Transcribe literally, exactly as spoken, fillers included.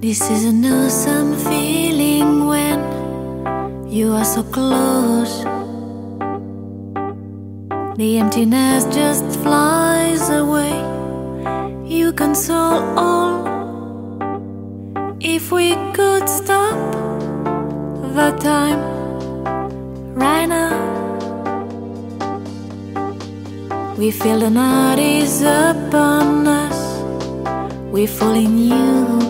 This is an awesome feeling when you are so close. The emptiness just flies away. You console all. If we could stop the time right now, we feel the night is upon us. We fall in you.